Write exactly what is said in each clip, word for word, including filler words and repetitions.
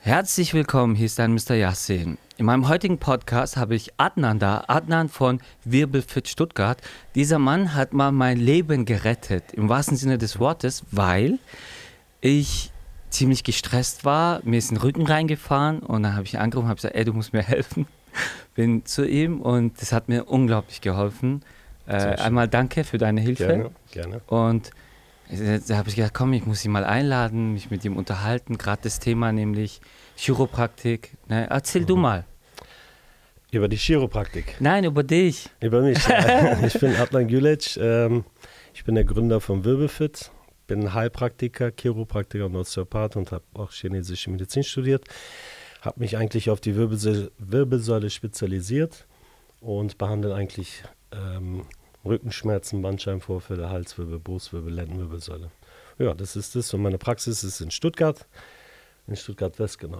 Herzlich willkommen, hier ist dein Mister Yassin. In meinem heutigen Podcast habe ich Adnan da, Adnan von Wirbelfit Stuttgart. Dieser Mann hat mal mein Leben gerettet, im wahrsten Sinne des Wortes, weil ich ziemlich gestresst war, mir ist ein Rücken reingefahren und dann habe ich ihn angerufen und habe gesagt, ey, du musst mir helfen. Bin zu ihm und das hat mir unglaublich geholfen. Äh, einmal danke für deine Hilfe. Gerne, gerne. Und da habe ich gedacht, komm, ich muss ihn mal einladen, mich mit ihm unterhalten. Gerade das Thema, nämlich Chiropraktik. Ne? Erzähl mhm. du mal. Über die Chiropraktik? Nein, über dich. Über mich. Ich bin Adnan Gülec. Ähm, ich bin der Gründer von Wirbelfit. Bin Heilpraktiker, Chiropraktiker und Osteopath und habe auch chinesische Medizin studiert. Habe mich eigentlich auf die Wirbelsäule, Wirbelsäule spezialisiert und behandle eigentlich ähm, Rückenschmerzen, Bandscheibenvorfälle, Halswirbel, Brustwirbel, Lendenwirbelsäule. Ja, das ist das. Und meine Praxis ist in Stuttgart, in Stuttgart-West, genau.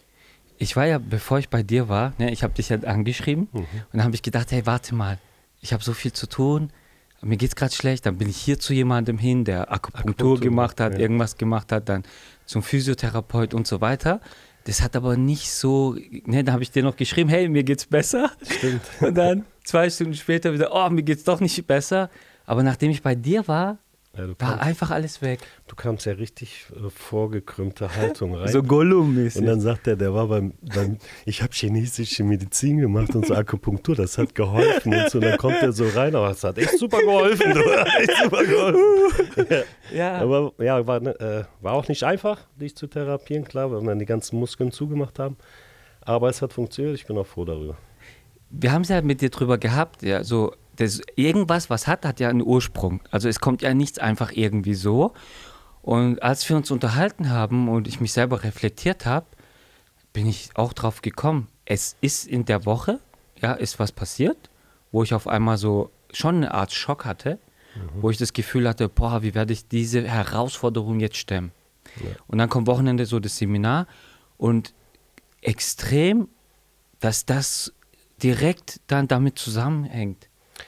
Ich war ja, bevor ich bei dir war, ne, ich habe dich ja angeschrieben mhm. und dann habe ich gedacht, hey, warte mal, ich habe so viel zu tun, mir geht es gerade schlecht, dann bin ich hier zu jemandem hin, der Akupunktur, Akupunktur gemacht hat, ja. irgendwas gemacht hat, dann zum Physiotherapeut und so weiter. Das hat aber nicht so, ne, da habe ich dir noch geschrieben, hey, mir geht's besser. Stimmt. Und dann zwei Stunden später wieder, oh, mir geht's doch nicht besser. Aber nachdem ich bei dir war, ja, war kamst, einfach alles weg. Du kamst ja richtig äh, vorgekrümmte Haltung rein. So Gollum-mäßig. Und dann sagt er, der war beim, beim ich habe chinesische Medizin gemacht und so Akupunktur, das hat geholfen. Und so, dann kommt er so rein, aber es hat echt super geholfen. Du, echt super geholfen. Ja. Ja. Aber ja, war, äh, war auch nicht einfach, dich zu therapieren, klar, weil wir dann die ganzen Muskeln zugemacht haben. Aber es hat funktioniert, ich bin auch froh darüber. Wir haben es ja mit dir drüber gehabt, ja, so das, irgendwas, was hat, hat ja einen Ursprung. Also es kommt ja nichts einfach irgendwie so. Und als wir uns unterhalten haben und ich mich selber reflektiert habe, bin ich auch drauf gekommen. Es ist in der Woche, ja, ist was passiert, wo ich auf einmal so schon eine Art Schock hatte, mhm. wo ich das Gefühl hatte, boah, wie werde ich diese Herausforderung jetzt stemmen? Ja. Und dann kommt Wochenende so das Seminar und extrem, dass das direkt dann damit zusammenhängt.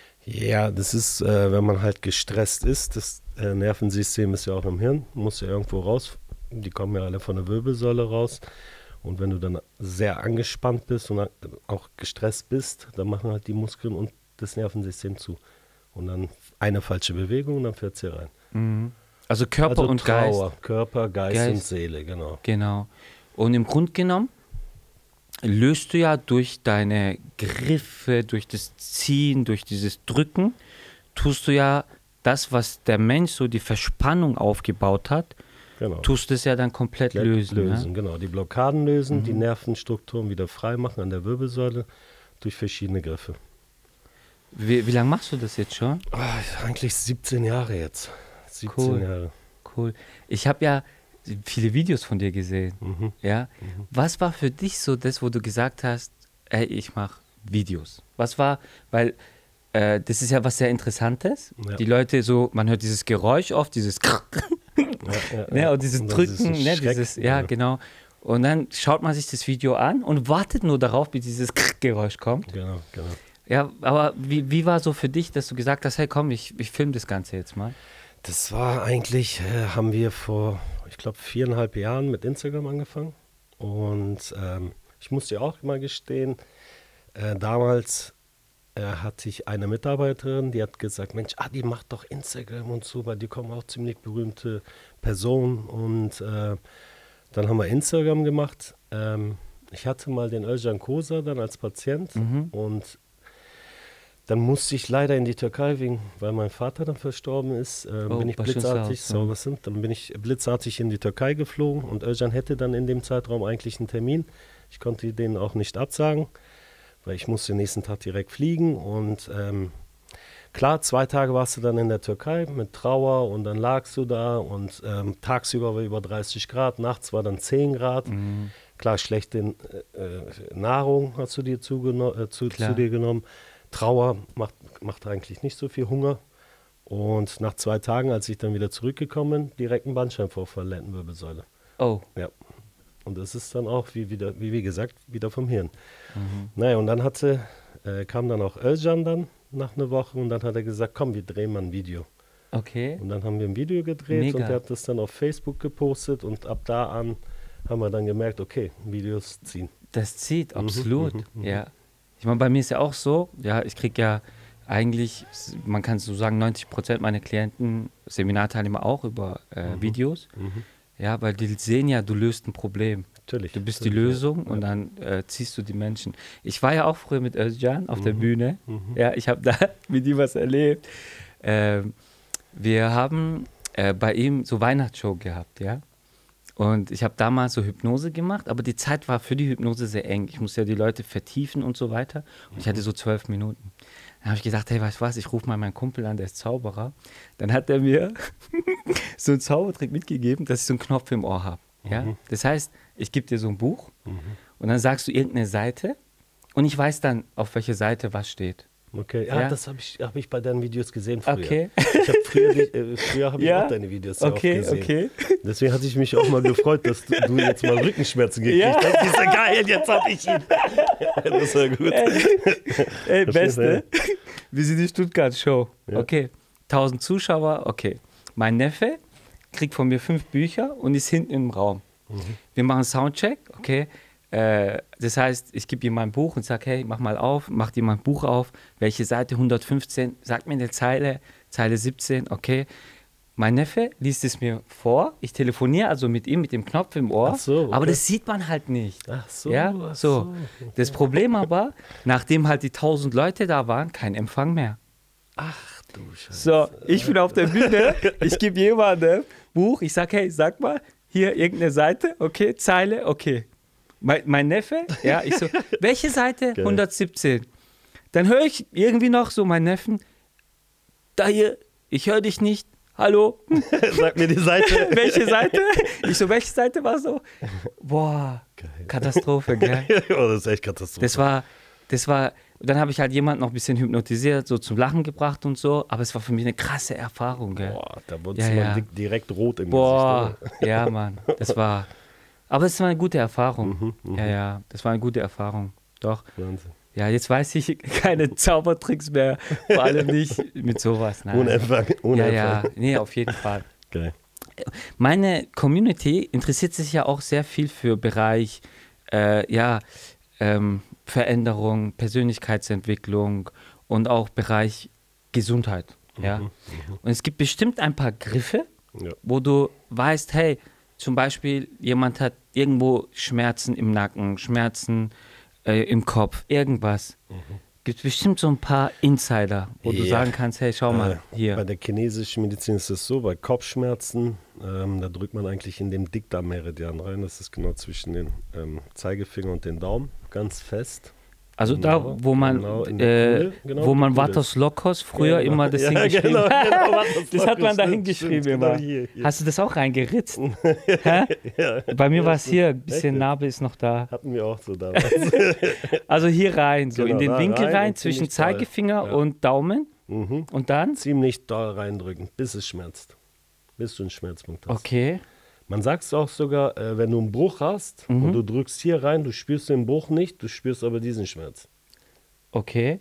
Ja, das ist, äh, wenn man halt gestresst ist, das äh, Nervensystem ist ja auch im Hirn, muss ja irgendwo raus, die kommen ja alle von der Wirbelsäule raus und wenn du dann sehr angespannt bist und auch gestresst bist, dann machen halt die Muskeln und das Nervensystem zu und dann eine falsche Bewegung und dann fährt es hier rein. Mhm. Also Körper also und Trauer, Geist. Körper, Geist, Geist und Seele, genau. Genau. Und im Grunde genommen löst du ja durch deine Griffe, durch das Ziehen, durch dieses Drücken, tust du ja das, was der Mensch so die Verspannung aufgebaut hat, genau. tust es ja dann komplett Komplett lösen. lösen Ne? Genau, die Blockaden lösen, mhm. die Nervenstrukturen wieder frei machen an der Wirbelsäule durch verschiedene Griffe. Wie, wie lange machst du das jetzt schon? Oh, eigentlich siebzehn Jahre jetzt. siebzehn cool. Jahre. Cool. Ich habe ja viele Videos von dir gesehen. Mhm. Ja? Mhm. Was war für dich so das, wo du gesagt hast, ey, ich mache Videos? Was war, weil äh, das ist ja was sehr Interessantes. Ja. Die Leute so, man hört dieses Geräusch oft, dieses ja, ja, ne, und dieses und Drücken, ne, dieses, ja, ja, genau. Und dann schaut man sich das Video an und wartet nur darauf, bis dieses Geräusch kommt. Genau, genau. Ja, aber wie, wie war so für dich, dass du gesagt hast, hey komm, ich, ich filme das Ganze jetzt mal? Das war eigentlich, äh, haben wir vor, ich glaube, viereinhalb Jahren mit Instagram angefangen. Und ähm, ich muss dir auch mal gestehen, äh, damals äh, hatte ich eine Mitarbeiterin, die hat gesagt, Mensch, Adi, mach doch Instagram und so, weil die kommen auch ziemlich berühmte Personen. Und äh, dann haben wir Instagram gemacht. Ähm, ich hatte mal den Özcan Kosa dann als Patient mhm. und dann musste ich leider in die Türkei, wegen, weil mein Vater dann verstorben ist, äh, oh, bin ich blitzartig, so was sind, dann bin ich blitzartig in die Türkei geflogen und Özcan hätte dann in dem Zeitraum eigentlich einen Termin. Ich konnte den auch nicht absagen, weil ich musste den nächsten Tag direkt fliegen und ähm, klar, zwei Tage warst du dann in der Türkei mit Trauer und dann lagst du da und ähm, tagsüber war über dreißig Grad, nachts war dann zehn Grad. Mhm. Klar, schlechte äh, Nahrung hast du dir äh, zu, zu dir genommen. Trauer macht, macht eigentlich nicht so viel Hunger. Und nach zwei Tagen, als ich dann wieder zurückgekommen bin, direkt ein Bandscheibenvorfall, Lendenwirbelsäule. Oh. Ja. Und das ist dann auch, wie, wieder, wie, wie gesagt, wieder vom Hirn. Mhm. Naja, und dann hatte, äh, kam dann auch Özcan dann nach einer Woche und dann hat er gesagt, komm, wir drehen mal ein Video. Okay. Und dann haben wir ein Video gedreht. Mega. Und er hat das dann auf Facebook gepostet und ab da an haben wir dann gemerkt, okay, Videos ziehen. Das zieht, absolut, mhm, mhm. ja. Ich meine, bei mir ist ja auch so, ja, ich kriege ja eigentlich, man kann so sagen, neunzig Prozent meiner Klienten, Seminarteilnehmer auch über äh, Mhm. Videos. Mhm. Ja, weil die sehen ja, du löst ein Problem. Natürlich. Du bist die natürlich, Lösung ja. und dann äh, ziehst du die Menschen. Ich war ja auch früher mit Özcan auf der Mhm. Bühne. Mhm. Ja, ich habe da mit ihm was erlebt. Ähm, wir haben äh, bei ihm so Weihnachtsshow gehabt, ja. Und ich habe damals so Hypnose gemacht, aber die Zeit war für die Hypnose sehr eng. Ich musste ja die Leute vertiefen und so weiter. Und ich hatte so zwölf Minuten. Dann habe ich gedacht, hey, weißt du was, ich rufe mal meinen Kumpel an, der ist Zauberer. Dann hat er mir so einen Zaubertrick mitgegeben, dass ich so einen Knopf im Ohr habe. Ja? Mhm. Das heißt, ich gebe dir so ein Buch Mhm. und dann sagst du irgendeine Seite und ich weiß dann, auf welche Seite was steht. Okay, ja, Ja. das habe ich, hab ich bei deinen Videos gesehen früher. Okay. Ich hab früher die- äh, früher habe ich Ja. auch deine Videos sehr Okay, oft gesehen. okay. Deswegen hatte ich mich auch mal gefreut, dass du, du jetzt mal Rückenschmerzen gekriegt Ja. hast. Ich sag, geil, jetzt hab ich ihn. Das war gut. Ey, Verstehst Beste. Wie sie die Stuttgart-Show. Ja. Okay. tausend Zuschauer, okay. Mein Neffe kriegt von mir fünf Bücher und ist hinten im Raum. Mhm. Wir machen Soundcheck, okay. Äh, das heißt, ich gebe ihm mein Buch und sage, hey, mach mal auf, mach dir mein Buch auf. Welche Seite? hundertfünfzehn. Sag mir eine Zeile, Zeile siebzehn, okay. Mein Neffe liest es mir vor. Ich telefoniere also mit ihm mit dem Knopf im Ohr. Ach so, okay. Aber das sieht man halt nicht. Ach so, Ja, ach so. so. Das Problem aber, nachdem halt die tausend Leute da waren, kein Empfang mehr. Ach du Scheiße. So, ich bin auf der Bühne, ich gebe jemandem Buch, ich sage, hey, sag mal, hier irgendeine Seite, okay, Zeile, okay. Mein, mein Neffe, ja, ich so, welche Seite? Geil. hundertsiebzehn. Dann höre ich irgendwie noch so meinen Neffen, da hier, ich höre dich nicht, hallo, Sag mir die Seite. welche Seite? Ich so, welche Seite war so? Boah, Geil. Katastrophe, gell? Oh, das ist echt Katastrophe. Das war, das war, dann habe ich halt jemanden noch ein bisschen hypnotisiert, so zum Lachen gebracht und so, aber es war für mich eine krasse Erfahrung, gell? Boah, da wurde Ja, man ja. di- direkt rot im Boah, Gesicht. ja, Mann, das war, aber es war eine gute Erfahrung. Mhm, mhm. Ja, ja, das war eine gute Erfahrung, doch. Oder? Wahnsinn. Ja, jetzt weiß ich keine Zaubertricks mehr, vor allem nicht mit sowas. Nein. Ohne Empfang. Ohne Ja, ja, Empfang. nee, auf jeden Fall. Geil. Meine Community interessiert sich ja auch sehr viel für Bereich, äh, ja, ähm, Veränderung, Persönlichkeitsentwicklung und auch Bereich Gesundheit. Ja. Mhm, Und es gibt bestimmt ein paar Griffe, Ja. wo du weißt, hey, zum Beispiel jemand hat irgendwo Schmerzen im Nacken, Schmerzen äh, im Kopf, irgendwas. Gibt bestimmt so ein paar Insider, wo du Ja. sagen kannst, hey, schau mal, Äh, Bei hier. der chinesischen Medizin ist es so, bei Kopfschmerzen, ähm, da drückt man eigentlich in den Dickdarmmeridian rein. Das ist genau zwischen den ähm, Zeigefinger und den Daumen, ganz fest. Also Genau, da, wo man, genau, in der äh, Kuhle, genau, wo die man Kuhle Vatos ist. Lokos früher Genau. immer das Ja, hingeschrieben genau, hat. genau, Vatos Das hat man Lokos, da stimmt, hingeschrieben stimmt, immer. genau hier, hier. Hast du das auch reingeritzt? Hä? Ja, Bei mir ja, war es hier, ein stimmt. bisschen Echt? Narbe ist noch da. Hatten wir auch so damals. Also hier rein, so Genau, in den da Winkel rein rein, und zwischen ziemlich doll. Zeigefinger Ja. und Daumen. mhm. Und dann? Ziemlich doll reindrücken, bis es schmerzt. Bis du einen Schmerzpunkt hast. Okay. Man sagt es auch sogar, äh, wenn du einen Bruch hast Mhm. und du drückst hier rein, du spürst den Bruch nicht, du spürst aber diesen Schmerz. Okay.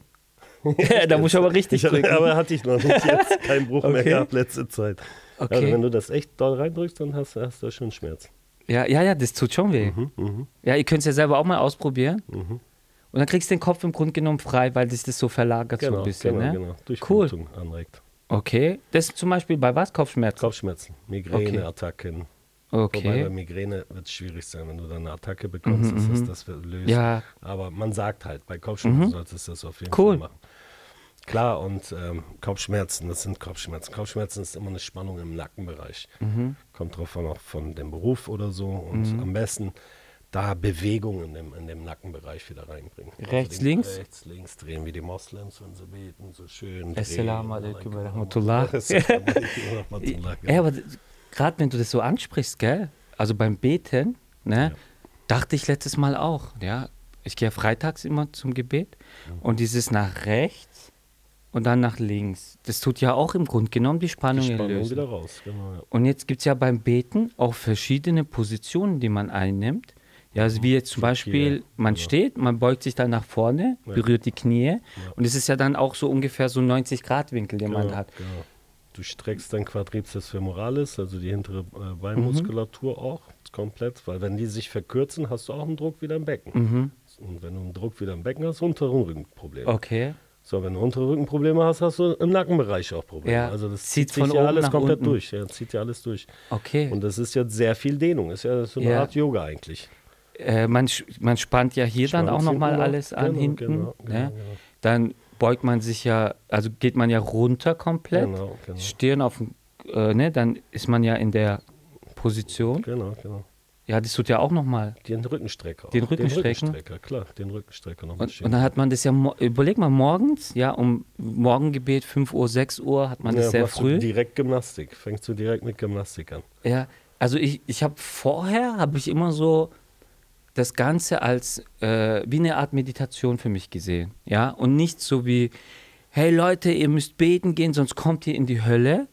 Da muss ich aber richtig Ich, drücken. aber hatte ich noch nicht jetzt keinen Bruch mehr Okay. gehabt letzte Zeit. Okay. Also wenn du das echt doll reindrückst, dann hast, hast du schon Schmerz. Ja, ja, ja, das tut schon weh. Mhm, mhm, Ja, ihr könnt es ja selber auch mal ausprobieren. mhm. Und dann kriegst du den Kopf im Grunde genommen frei, weil sich das so verlagert so Genau, ein bisschen. genau, ne? genau. Durchblutung anregt. Okay. Das ist zum Beispiel bei was? Kopfschmerzen? Kopfschmerzen, Migräne, Okay. Attacken. Wobei bei Okay. Migräne wird es schwierig sein, wenn du dann eine Attacke bekommst, Mhm, dass mhm. es das wird lösen. Ja, Aber man sagt halt, bei Kopfschmerzen Mhm. solltest du das auf jeden Cool. Fall machen. Klar, und ähm, Kopfschmerzen, das sind Kopfschmerzen. Kopfschmerzen ist immer eine Spannung im Nackenbereich. mhm. Kommt drauf an, auch von dem Beruf oder so. Und Mhm. am besten da Bewegung in dem, in dem Nackenbereich wieder reinbringen. Rechts, den links? Rechts, links drehen, wie die Moslems, wenn sie beten, so schön. Assalamu drehen. alaikum wa rahmatullah. Assalamu alaikum wa rahmatullah, Ja, aber gerade wenn du das so ansprichst, gell? Also beim Beten, ne, Ja. dachte ich letztes Mal auch, ja. Ich gehe freitags immer zum Gebet und dieses nach rechts und dann nach links. Das tut ja auch im Grunde genommen die Spannung, Die Spannung lösen. wieder raus. Genau, ja. Und jetzt gibt es ja beim Beten auch verschiedene Positionen, die man einnimmt. Ja, also wie jetzt zum Beispiel, man genau. steht, man beugt sich dann nach vorne, Ja. berührt die Knie und es ist ja dann auch so ungefähr so ein neunzig Grad Winkel, den man Genau, hat. genau. Du streckst dein Quadrizeps femoralis, also die hintere äh, Beinmuskulatur auch. komplett, weil wenn die sich verkürzen, hast du auch einen Druck wieder im Becken. Mhm. Und wenn du einen Druck wieder im Becken hast, unteren Rückenprobleme. Okay. So, wenn du untere Rückenprobleme hast, hast du im Nackenbereich auch Probleme. Ja. Also das Zieht zieht sich von ja oben alles nach komplett unten. durch. Ja, zieht ja alles durch. Okay. Und das ist jetzt sehr viel Dehnung. Ist ja so eine Ja. Art Yoga eigentlich. Äh, man, sch- man spannt ja hier dann Spannt auch nochmal hinten noch. alles an Genau, hinten. genau, genau, ne? genau. Dann beugt man sich ja, also geht man ja runter komplett. Genau, genau. Stirn auf dem, äh, ne? Dann ist man ja in der Position. Genau, genau. Ja, das tut ja auch nochmal. Den Rückenstrecker. auch. Den Rückenstrecken? Den Rückenstrecker, klar. Den Rückenstrecker nochmal Und, schön. und dann hat man das ja, mo- überleg mal, morgens, ja, um Morgengebet, fünf Uhr, sechs Uhr, hat man das ja, sehr machst früh. Du direkt Gymnastik. Fängst du direkt mit Gymnastik an. Ja, also ich, ich habe vorher, habe ich immer so das Ganze als äh, wie eine Art Meditation für mich gesehen, ja, und nicht so wie, hey Leute, ihr müsst beten gehen, sonst kommt ihr in die Hölle.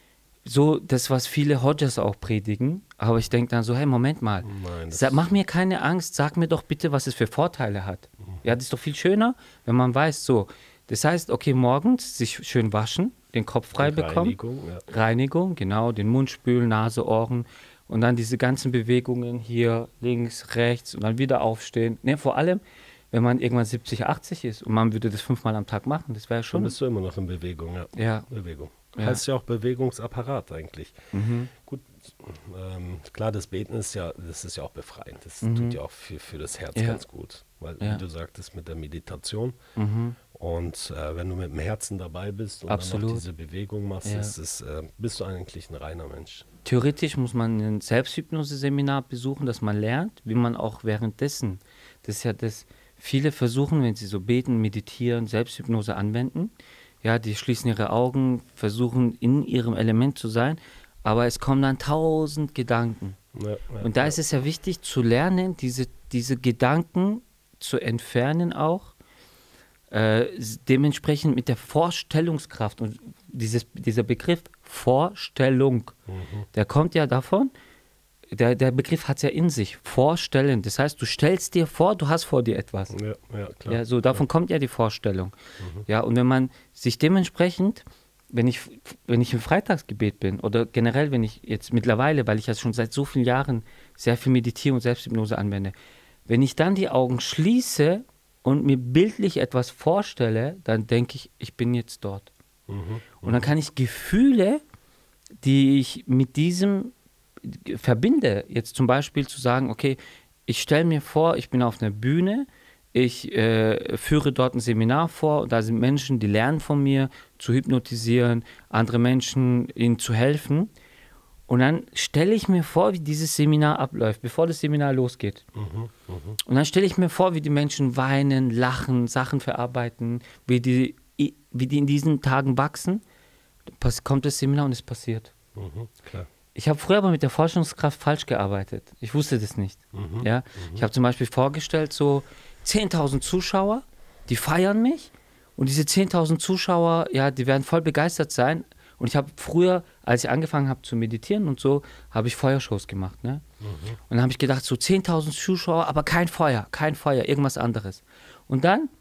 So, das, was viele Hodjas auch predigen, aber ich denke dann so, hey, Moment mal, Nein, das Sa mach mir keine Angst, sag mir doch bitte, was es für Vorteile hat. Ja, das ist doch viel schöner, wenn man weiß, so, das heißt, okay, morgens sich schön waschen, den Kopf frei bekommen. Reinigung, ja. Reinigung, genau, den Mund spülen, Nase, Ohren und dann diese ganzen Bewegungen hier links, rechts und dann wieder aufstehen. Ne, vor allem, wenn man irgendwann siebzig, achtzig ist und man würde das fünfmal am Tag machen, das wäre Dann schon. bist du immer noch in Bewegung, ja. Ja. Bewegung. Ja. Heißt ja auch Bewegungsapparat eigentlich. Mhm. Gut, ähm, klar, das Beten ist ja, das ist ja auch befreiend. Das Mhm. tut ja auch für, für das Herz Ja. ganz gut. Weil, Ja. wie du sagtest, mit der Meditation. Mhm. Und äh, wenn du mit dem Herzen dabei bist und dann Absolut. auch diese Bewegung machst, Ja. ist es, äh, bist du eigentlich ein reiner Mensch. Theoretisch muss man ein Selbsthypnose-Seminar besuchen, dass man lernt, wie man auch währenddessen, das ist ja das, viele versuchen, wenn sie so beten, meditieren, Selbsthypnose anwenden, ja, die schließen ihre Augen, versuchen in ihrem Element zu sein, aber es kommen dann tausend Gedanken. Ja, ja, Und da ja. ist es ja wichtig zu lernen, diese, diese Gedanken zu entfernen auch, äh, s- dementsprechend mit der Vorstellungskraft und dieses, dieser Begriff Vorstellung, Mhm. der kommt ja davon, der, der Begriff hat es ja in sich, vorstellen, das heißt, du stellst dir vor, du hast vor dir etwas. Ja, ja, klar. Ja, so davon kommt ja die Vorstellung. Ja, und wenn man sich dementsprechend, wenn ich, wenn ich im Freitagsgebet bin oder generell, wenn ich jetzt mittlerweile, weil ich ja schon seit so vielen Jahren sehr viel meditiere und Selbsthypnose anwende, wenn ich dann die Augen schließe und mir bildlich etwas vorstelle, dann denke ich, ich bin jetzt dort. Mhm. Und dann kann ich Gefühle, die ich mit diesem verbinde, jetzt zum Beispiel zu sagen, okay, ich stelle mir vor, ich bin auf einer Bühne, ich äh, führe dort ein Seminar vor, und da sind Menschen, die lernen von mir, zu hypnotisieren, andere Menschen, ihnen zu helfen. Und dann stelle ich mir vor, wie dieses Seminar abläuft, bevor das Seminar losgeht. Mhm. Mhm. Und dann stelle ich mir vor, wie die Menschen weinen, lachen, Sachen verarbeiten, wie die, wie die in diesen Tagen wachsen. Pass- kommt das Seminar und es passiert. Mhm. Klar. Ich habe früher aber mit der Forschungskraft falsch gearbeitet. Ich wusste das nicht. Mhm. Ja? Ich habe zum Beispiel vorgestellt, so zehntausend Zuschauer, die feiern mich und diese zehntausend Zuschauer, ja, die werden voll begeistert sein. Und ich habe früher, als ich angefangen habe zu meditieren und so, habe ich Feuershows gemacht. Ne? Mhm. Und dann habe ich gedacht, so zehntausend Zuschauer, aber kein Feuer, kein Feuer, irgendwas anderes. Und dann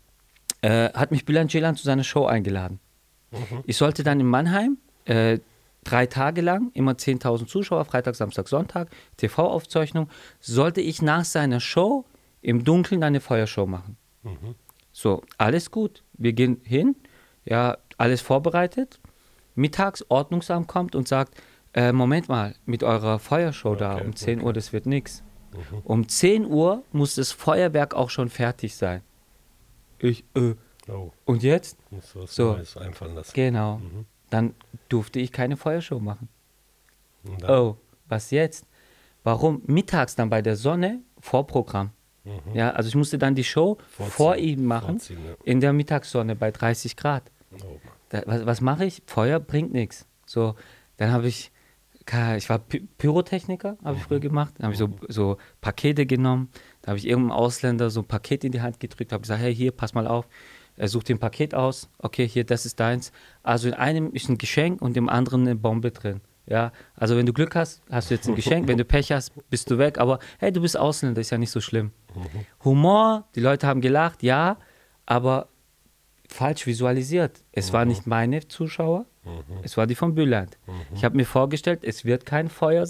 äh, hat mich Bülent Ceylan zu seiner Show eingeladen. Mhm. Ich sollte dann in Mannheim äh, drei Tage lang, immer zehntausend Zuschauer, Freitag, Samstag, Sonntag, T V-Aufzeichnung, sollte ich nach seiner Show im Dunkeln eine Feuershow machen. Mhm. So, alles gut. Wir gehen hin, ja, alles vorbereitet. Mittags Ordnungsamt kommt und sagt, äh, Moment mal, mit eurer Feuershow da Okay, um zehn okay. Uhr, das wird nichts. Mhm. Um zehn Uhr muss das Feuerwerk auch schon fertig sein. Ich, äh, Oh, und jetzt? muss was So. Neues einfallen lassen. Genau. Mhm. Dann durfte ich keine Feuershow machen. Und dann- Oh, was jetzt? Warum? Mittags dann bei der Sonne, Vorprogramm. Mhm. Ja, also ich musste dann die Show Vorziehen. vor ihm machen, Vorziehen, ja. in der Mittagssonne bei dreißig Grad. Oh, Mann. Da, was was mache ich? Feuer bringt nichts. So, dann habe ich, keine- ich war Py- Pyrotechniker, habe ich früher gemacht. Dann habe ich so, so Pakete genommen. Da habe ich irgendeinem Ausländer so ein Paket in die Hand gedrückt, habe gesagt, hey, hier, pass mal auf. Er sucht dir ein Paket aus. Okay, hier, das ist deins. Also in einem ist ein Geschenk und im anderen eine Bombe drin. Ja, also wenn du Glück hast, hast du jetzt ein Geschenk. Wenn du Pech hast, bist du weg. Aber hey, du bist Ausländer, ist ja nicht so schlimm. Humor, die Leute haben gelacht, ja, aber falsch visualisiert. Es waren nicht meine Zuschauer, es war die von Bülent. Ich habe mir vorgestellt, es wird kein Feuer sein,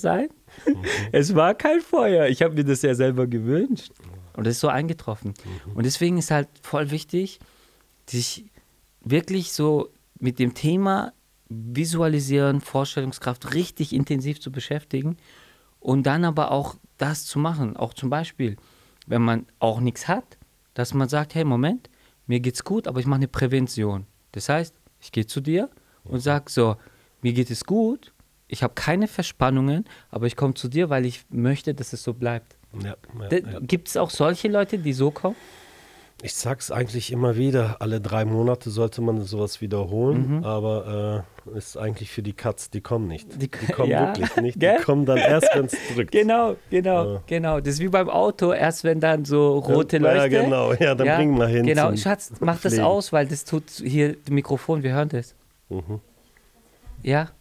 Mhm. Es war kein Feuer. Ich habe mir das ja selber gewünscht. Und das ist so eingetroffen. Mhm. Und deswegen ist halt voll wichtig, sich wirklich so mit dem Thema Visualisieren, Vorstellungskraft richtig intensiv zu beschäftigen und dann aber auch das zu machen. Auch zum Beispiel, wenn man auch nichts hat, dass man sagt, hey, Moment, mir geht's gut, aber ich mache eine Prävention. Das heißt, ich gehe zu dir und sage so, mir geht es gut, ich habe keine Verspannungen, aber ich komme zu dir, weil ich möchte, dass es so bleibt. Ja, ja, ja. Gibt es auch solche Leute, die so kommen? Ich sag's eigentlich immer wieder, alle drei Monate sollte man sowas wiederholen, mhm. aber äh, ist eigentlich für die Katz, die kommen nicht. Die, die kommen ja, wirklich nicht, gell? Die kommen dann erst, wenn es drückt. Genau, genau, ja. genau. Das ist wie beim Auto, erst wenn dann so rote ja, Leuchte. Ja, genau, ja, dann ja, bringen wir hin. Genau, Schatz, mach Pflegen. Das aus, weil das tut hier das Mikrofon, wir hören das. Mhm. Ja?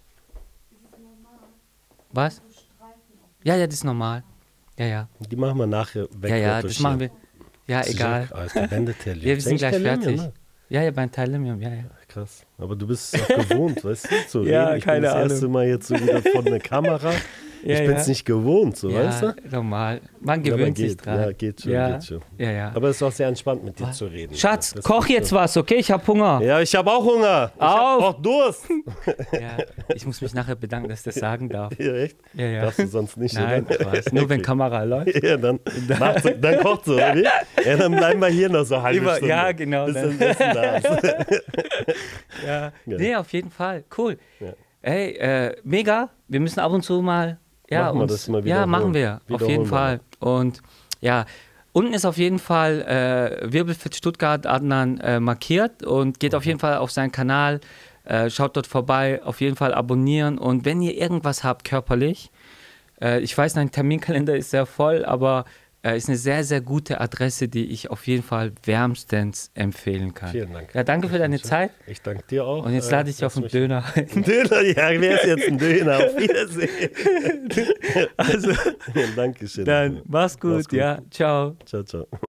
Was? Ja, ja, das ist normal. Ja, ja. Die machen wir nachher weg. Ja, ja, das machen wir. Ja, egal. Ja, wir sind gleich fertig. Ne? Ja, ja, beim Thalamium, ja, ja. Krass. Aber du bist es auch gewohnt, weißt du, zu reden. Ja, ich keine bin das Ahnung. erste Mal jetzt so wieder vor der Kamera. Ja, ich bin es ja. nicht gewohnt, so, ja, weißt du? normal. Man gewöhnt ja, sich dran. Ja, geht schon, ja. geht schon. Ja, ja. Aber es ist auch sehr entspannt, mit dir was? Zu reden. Schatz, das koch jetzt so. Was, okay? Ich hab Hunger. Ja, ich habe auch Hunger. Ich habe auch Durst. Ja, ich muss mich nachher bedanken, dass ich das sagen darf. Ja, echt? Ja, ja. Darfst du sonst nicht. Nein, was? Nur wenn Kamera läuft. Ja, dann, so, dann kocht so, oder? Ja, dann bleiben wir hier noch so halbe Über, Stunde. Ja, genau. Bis dann Essen da ist. Ja, ja. Nee, auf jeden Fall. Cool. Ja. Ey, äh, mega. Wir müssen ab und zu mal Ja, machen wir uns, das mal wieder. Ja, machen wir, auf jeden Fall. Und ja, unten ist auf jeden Fall äh, Wirbelfit Stuttgart Adnan äh, markiert und geht mhm. auf jeden Fall auf seinen Kanal, äh, schaut dort vorbei, auf jeden Fall abonnieren. Und wenn ihr irgendwas habt körperlich, äh, ich weiß, dein Terminkalender ist sehr voll, aber äh, ist eine sehr, sehr gute Adresse, die ich auf jeden Fall wärmstens empfehlen kann. Vielen Dank. Ja, danke für deine Zeit. Ich danke dir auch. Und jetzt lade ich dich auf einen Döner ein. Ein Döner? Ja, wer ist jetzt ein Döner? Auf Wiedersehen. Also, ja, Dankeschön. Dann mach's gut, mach's gut, ja. Ciao. Ciao, ciao.